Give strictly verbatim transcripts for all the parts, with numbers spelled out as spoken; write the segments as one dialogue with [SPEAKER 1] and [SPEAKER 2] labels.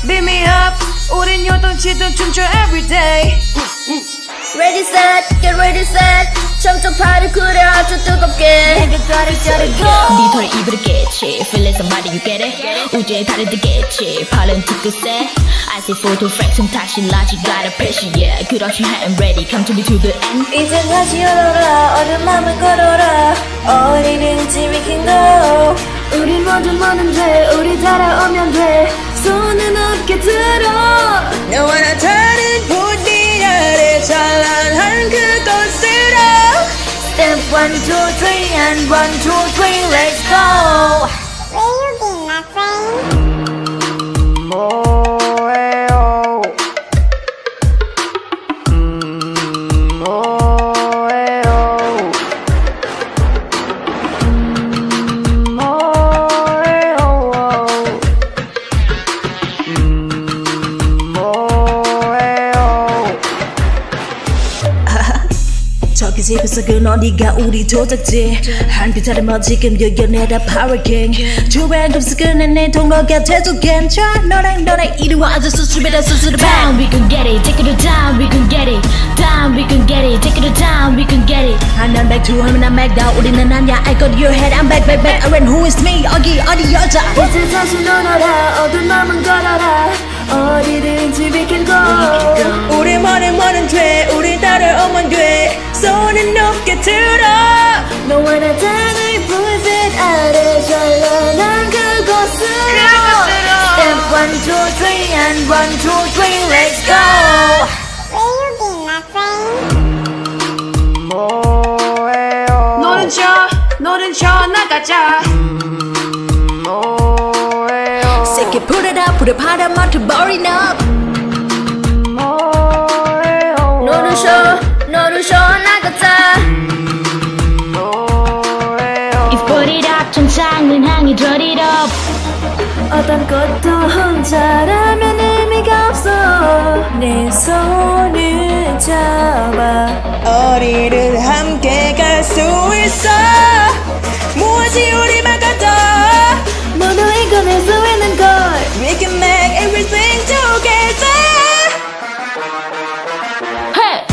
[SPEAKER 1] Beat me up 우린 요동치던 춤춰 everyday.
[SPEAKER 2] Ready set, get ready set. 점점 팔을 그려 아주 뜨겁게
[SPEAKER 1] 내가 따를 자르고
[SPEAKER 3] 네 털에 이불을 깨치 Feel it somebody you get it 우주에 달을 뜨겠지 팔은 뒤끝에 I say photo fraction 다시 라지 got a passion yeah good option hot and ready come to me to the end
[SPEAKER 2] 이제 다시 열어라 어른 맘을 걸어라 어디든지 we can go
[SPEAKER 1] 우리 모두 뭐는 돼 우리 따라오면 돼 손은 어깨 들어
[SPEAKER 2] 너와 나 다른 본디 아래 찬란한 그곳으로 Step one, two, three and one, two, three, let's go
[SPEAKER 4] Where you been, my friend?
[SPEAKER 1] 뭐해요 음, 뭐해요 음, 뭐해요 음, 뭐해요
[SPEAKER 2] 저기 집에서 그 어디가 우리 도적지 한빛 아래 지금 여겨내다 Power King 주변 급속은 내 동거 곁에도 괜찮아 너랑 너랑 이리 와줘서 주변에 스스로
[SPEAKER 3] Down we can get it take it down we can get it down we can get it take it down we can get it
[SPEAKER 2] I'm back to home and I'm back down 우리는 아니야 I got your head I'm back back back I ran who is me 여기 어디 여자
[SPEAKER 1] 이제 다시 놀아라 어두운 맘은 걸어라 어디든지 we can go
[SPEAKER 2] 우리 뭐는 뭐는 돼 우리 따라오면 돼 손은 높게 들어
[SPEAKER 1] 너와 나 다들 불빛 아래 찬란한 그곳으로 Step one, two, three and one, two, three, let's go
[SPEAKER 4] Where you been, my friend?
[SPEAKER 1] 뭐해요 너는 쳐 너는 쳐 나가자 뭐해요
[SPEAKER 2] Sick it put it up put it part of my to burn up
[SPEAKER 1] 뭐해요
[SPEAKER 2] 너는 쉬어 너는 쉬어 나가자
[SPEAKER 1] 뭐해요
[SPEAKER 3] If put it up 천장은 항이 draw it up
[SPEAKER 1] 어떤 것도 혼자라면 의미가 없어
[SPEAKER 2] 내 손을 잡아 어디를 함께 갈 수 있어 무엇이 우리만 같아
[SPEAKER 1] 모두 이겨낼 수 있는 걸
[SPEAKER 2] We can make everything together
[SPEAKER 3] Hey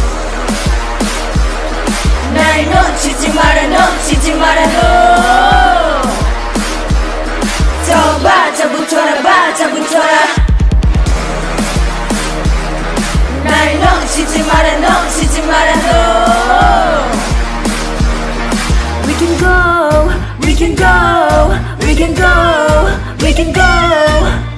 [SPEAKER 2] 날 놓치지 마라 놓치지 마라 너 더 바자붙어라 바자붙어라 날 놓치지 마라 놓치지 마라 너
[SPEAKER 1] We can go, we can go, we can go, we can go